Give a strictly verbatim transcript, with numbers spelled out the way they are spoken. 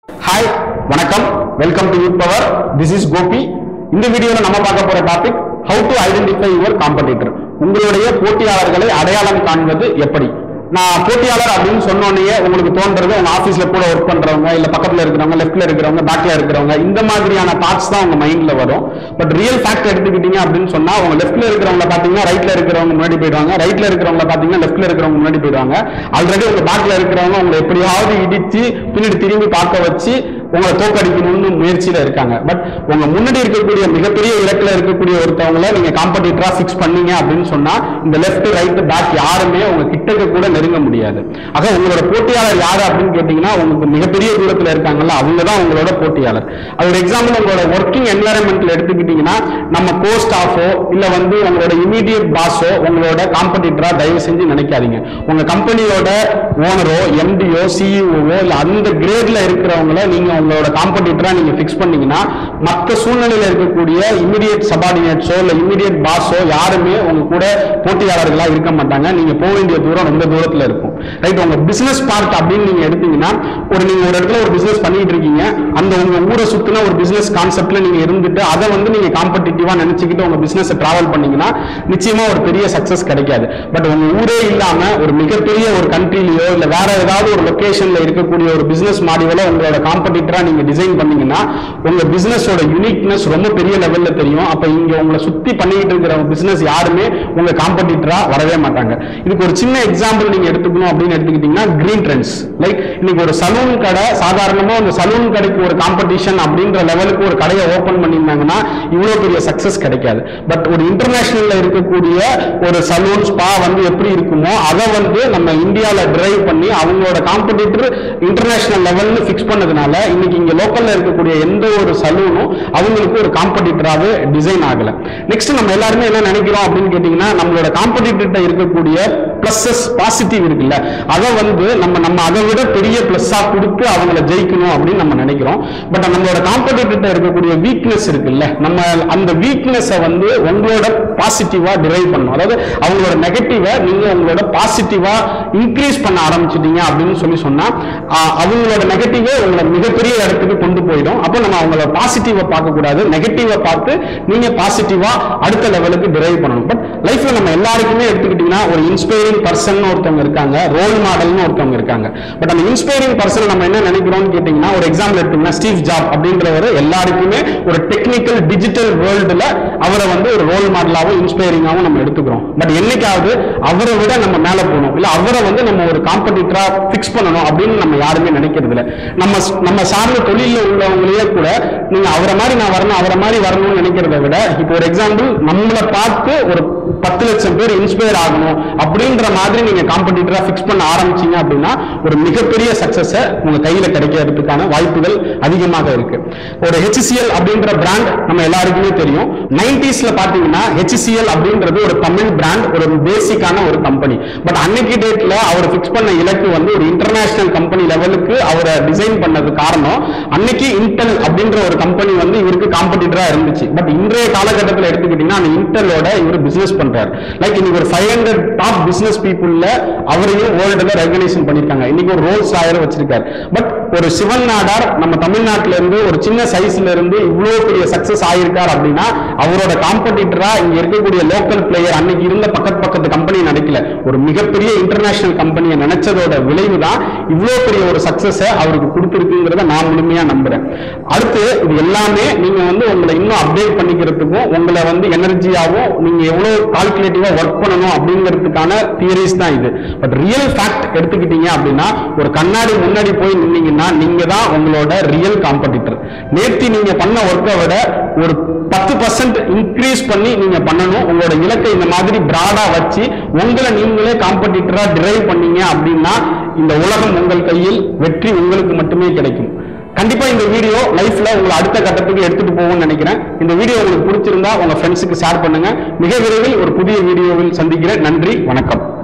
Hi, வணக்கம். Welcome to Youth Power. This is Gopi. இந்த வீடியோல நம்ம பார்க்க போற topic how to identify your competitor. உங்களுடைய போட்டியாளர்களை அடையாளம் காண்பது எப்படி? நான் போட்டியாளர் அப்படின்னு சொன்னோன்னே உங்களுக்கு தோன்றது உங்க ஆபீஸ்ல கூட ஒர்க் பண்றவங்க இல்ல பக்கத்துல இருக்கிறவங்க லெஃப்ட்ல இருக்கிறவங்க பேக்ல இருக்கிறவங்க இந்த மாதிரியான தாட்ஸ் தான் உங்க மைண்ட்ல வரும். பட் ரியல் ஃபேக்ட் எடுத்துக்கிட்டீங்க அப்படின்னு சொன்னா உங்க லெஃப்ட்ல இருக்கிறவங்க பாத்தீங்கன்னா ரைட்ல இருக்கிறவங்க முன்னாடி போயிடுவாங்க, ரைட்ல இருக்கிறவங்க பாத்தீங்கன்னா லெஃப்ட்ல இருக்கிறவங்க முன்னாடி போயிடுவாங்க. ஆல்ரெடி உங்க பேக்ல இருக்கிறவங்க உங்களை எப்படியாவது இடிச்சு பின்னாடி திரும்பி பார்க்க வச்சு உங்களை தோக்கடிக்கணும்னு முயற்சியில இருக்காங்க. பட் உங்க முன்னாடி இருக்கக்கூடிய மிகப்பெரிய இலக்குல இருக்கக்கூடிய ஒருத்தவங்களை நீங்க காம்படிட்டரா பிக்ஸ் பண்ணீங்க அப்படின்னு சொன்னா இந்த லெஃப்ட் ரைட் பேக் யாருமே உங்க கிட்டக்க கூட நெருங்க முடியாது. ஆக உங்களோட போட்டியாளர் யாரு அப்படின்னு கேட்டீங்கன்னா உங்களுக்கு மிகப்பெரிய தூரத்துல இருக்காங்கல்ல அவங்க தான் உங்களோட போட்டியாளர். அது ஒரு எக்ஸாம்பிள் உங்களோட ஒர்க்கிங் என்வாயன்மெண்ட்ல எடுத்துக்கிட்டீங்கன்னா நம்ம கோ ஸ்டாஃபோ இல்ல வந்து உங்களோட இமீடியட் பாஸோ உங்களோட காம்படிட்டரா தயவு செஞ்சு நினைக்காதீங்க. உங்க கம்பெனியோட ஓனரோ எம்டிஓ சிஇஓவோ இல்ல அந்த கிரேட்ல இருக்கிறவங்கள நீங்க உங்களோட காம்படிட்டரா நீங்க பிக்ஸ் பண்ணீங்கன்னா மற்ற சூழ்நிலையில இருக்கக்கூடிய இமிடியேட் சபார்டினேட்ஸோ இல்ல இமிடியேட் பாஸோ யாருமே உங்க கூட போட்டியாளர்களா இருக்க மாட்டாங்க. நீங்க போக வேண்டிய தூரம் ரொம்ப தூரத்துல இருக்கும். ரைட், உங்க பிசினஸ் பார்ட் அப்படின்னு நீங்க எடுத்தீங்கன்னா ஒரு நீங்க ஒரு இடத்துல ஒரு பிசினஸ் பண்ணிட்டு இருக்கீங்க, அந்த உங்க ஊரை சுத்தின ஒரு பிசினஸ் கான்செப்ட்ல நீங்க இருந்துட்டு அதை வந்து நீங்க காம்படிட்டிவா நினைச்சுக்கிட்டு உங்க பிசினஸ் டிராவல் பண்ணீங்கன்னா நிச்சயமா ஒரு பெரிய சக்சஸ் கிடைக்காது. பட் உங்க ஊரே இல்லாம ஒரு மிகப்பெரிய ஒரு கண்ட்ரிலயோ இல்ல வேற ஏதாவது ஒரு லொகேஷன்ல இருக்கக்கூடிய ஒரு பிசினஸ் மாடியூல உங்களோட காம்படிட்டரா நீங்க டிசைன் பண்ணீங்கன்னா உங்க பிசினஸோட யூனிக்னஸ் ரொம்ப பெரிய லெவல்ல தெரியும். அப்ப இங்க உங்களை சுத்தி பண்ணிட்டு இருக்கிற பிசினஸ் யாருமே உங்க காம்படிட்டரா வரவே மாட்டாங்க. இதுக்கு ஒரு சின்ன எக்ஸாம்பிள் நீங்க எடுத்துக்கணும் அப்படின்னு எடுத்துக்கிட்டீங்கன்னா கிரீன் ட்ரெண்ட்ஸ். லைக் இன்னைக்கு ஒரு சலூன் கடை சாதாரணமா அந்த சலூன் கடைக்கு ஒரு காம்படிஷன் அப்படின்ற லெவலுக்கு ஒரு கடையை ஓபன் பண்ணியிருந்தாங்கன்னா இவ்வளவு பெரிய சக்சஸ் கிடைக்காது. பட் ஒரு இன்டர்நேஷனல்ல இருக்கக்கூடிய ஒரு சலூன் ஸ்பா வந்து எப்படி இருக்குமோ அதை வந்து நம்ம இந்தியால டிரைவ் பண்ணி அவங்களோட காம்படிட்டர் இன்டர்நேஷனல் லெவல்னு பிக்ஸ் பண்ணதுனால இன்னைக்கு இங்க லோக்கல்ல இருக்கக்கூடிய எந்த ஒரு சலூனும் அவங்களுக்கு ஒரு காம்படிட்டராவே டிசைன் ஆகல. நெக்ஸ்ட் நம்ம எல்லாருமே என்ன நினைக்கிறோம் அப்படின்னு கேட்டீங்கன்னா நம்மளோட காம்படிட்டர்ட்ட இருக்கக்கூடிய பிளஸஸ் பாசிட்டிவ் இருக்குல்ல அதை வந்து நம்ம நம்ம அதை விட பெரிய பிளஸ்ஸா கொடுத்து அவங்கள ஜெயிக்கணும் அப்படின்னு நம்ம நினைக்கிறோம். பட் நம்மளோட காம்படிட்டர்ட்ட இருக்கக்கூடிய வீக்னஸ் இருக்குல்ல நம்ம அந்த வீக்னஸ் வந்து உங்களோட பாசிட்டிவா டிரைவ் பண்ணணும். அதாவது அவங்களோட நெகட்டிவா நீங்க உங்களோட பாசிட்டிவா இன்க்ரீஸ் பண்ண ஆரம்பிச்சிட்டீங்க அப்படின்னு சொல்லி சொன்னா அவங்களோட நெகட்டிவே உங்களை மிகப்பெரிய இடத்துக்கு கொண்டு போயிடும். அப்போ நம்ம அவங்களோட பாசிட்டிவா பார்க்க கூடாது, நெகட்டிவா பார்த்து நீங்க பாசிட்டிவா அடுத்த லெவலுக்கு டிரைவ் பண்ணணும். பட் லைஃப்ல நம்ம எல்லாருக்குமே எடுத்துக்கிட்டீங்கன்னா ஒரு இன்ஸ்பைரிங் பர்சன் ஒருத்தவங்க இருக்காங்க, ரோல் மாடல்னு ஒருத்தவங்க இருக்காங்க. பட் அந்த இன்ஸ்பைரிங் பர்சன் நம்ம என்ன நினைக்கிறோம்னு கேட்டீங்கன்னா ஒரு எக்ஸாம்பிள் எடுத்தீங்கன்னா ஸ்டீவ் ஜாப் அப்படின்றவர் எல்லாருக்குமே ஒரு டெக்னிக்கல் டிஜிட்டல் வேர்ல்டுல அவரை வந்து ஒரு ரோல் மாடலாவும் இன்ஸ்பைரிங்காவும் நம்ம எடுத்துக்கிறோம். பட் என்னைக்காவது அவரை விட நம்ம மேல போகணும் இல்ல அவரை வந்து நம்ம ஒரு காம்படிட்டரா பிக்ஸ் பண்ணணும் அப்படின்னு நம்ம யாருமே நினைக்கிறது இல்லை. நம்ம நம்ம சார்ந்த தொழில உள்ளவங்களே கூட நீங்க அவரை மாதிரி நான் வரணும் அவரை மாதிரி வரணும்னு நினைக்கிறத விட இப்போ ஒரு எக்ஸாம்பிள் நம்மளை பார்த்து ஒரு பத்து லட்சம் பேர் இன்ஸ்பயர் ஆகணும் அப்படின்ற மாதிரி நீங்க காம்படிட்டரா பிக்ஸ் பண்ண ஆரம்பிச்சீங்க அப்படின்னா ஒரு மிகப்பெரிய சக்சஸ் உங்க கையில கிடைக்கிறதுக்கான வாய்ப்புகள் அதிகமாக இருக்கு. ஒரு ஹெச்சிஎல் அப்படின்ற பிராண்ட் நம்ம எல்லாருக்குமே தெரியும். நைன்டிஸ்ல பாத்தீங்கன்னா ஹெச்சிஎல் அப்படின்றது ஒரு தமிழ் பிராண்ட், ஒரு பேசிக்கான ஒரு கம்பெனி. பட் அன்னைக்கு டேட்ல அவர் பிக்ஸ் பண்ண இலக்கு வந்து ஒரு இன்டர்நேஷனல் கம்பெனி லெவலுக்கு அவரை டிசைன் பண்ணது காரணம் அன்னைக்கு இன்டெல் அப்படின்ற ஒரு கம்பெனி வந்து இவருக்கு காம்படிட்டரா இருந்துச்சு. பட் இன்றைய காலகட்டத்தில் எடுத்துக்கிட்டீங்கன்னா அந்த இன்டெலோட இவர் பிசினஸ் பண்றாரு. லைக் இன்னைக்கு ஒரு ஃபைவ் ஹண்ட்ரட் டாப் பிசினஸ் பீப்புள்ல அவரையும் வேர்ல்டுல ரெகனைசேஷன் பண்ணிருக்காங்க. இன்னைக்கு ஒரு ரோல்ஸ் ராயர் வச்சிருக்காரு. பட் ஒரு சிவன் நாடார் நம்ம தமிழ்நாட்டில இருந்து ஒரு சின்ன சைஸ்ல இருந்து இவ்வளவு பெரிய சக்சஸ் ஆயிருக்கார் அப்படின்னா அவரோட காம்படிட்டரா இங்க இருக்கக்கூடிய லோக்கல் பிளேயர் அன்னைக்கு இருந்த பக்கத்து பக்கத்து கம்பெனி நினைக்கல, ஒரு மிகப்பெரிய இன்டர்நேஷனல் கம்பெனியை நினைச்சதோட விளைவு தான் இவ்வளவு பெரிய ஒரு சக்சஸ் அவருக்கு கொடுத்திருக்குங்கிறத நான் முழுமையா நம்புறேன். அடுத்து இது எல்லாமே நீங்க வந்து உங்களை இன்னும் அப்டேட் பண்ணிக்கிறதுக்கும் உங்களை வந்து எனர்ஜியாவும் நீங்க எவ்வளவு கால்குலேட்டிவா ஒர்க் பண்ணணும் அப்படிங்கிறதுக்கான தியரிஸ் தான் இது. பட் ரியல் ஃபேக்ட் எடுத்துக்கிட்டீங்க அப்படின்னா ஒரு கண்ணாடி முன்னாடி போய் நின்னீங்கன்னா நீங்க தான் உங்களோட ரியல் காம்படிட்டர். நேற்று நீங்க பண்ண ஒர்க்கை விட ஒரு பத்து பர்சன்ட் இன்க்ரீஸ் பண்ணி நீங்க பண்ணணும். உங்களோட இலக்கை இந்த மாதிரி பிராடா வச்சு உங்களை நீங்களே காம்படிட்டரா டிரைவ் பண்ணீங்க அப்படின்னா இந்த உலகம் உங்கள் கையில், வெற்றி உங்களுக்கு மட்டுமே கிடைக்கும். கண்டிப்பா இந்த வீடியோ லைஃப்ல உங்களை அடுத்த கட்டத்துக்கு எடுத்துட்டு போகும்னு நினைக்கிறேன். இந்த வீடியோ உங்களுக்கு பிடிச்சிருந்தா உங்க ஃப்ரெண்ட்ஸுக்கு ஷேர் பண்ணுங்க. மிக விரைவில் ஒரு புதிய வீடியோவில் சந்திக்கிறேன். நன்றி, வணக்கம்.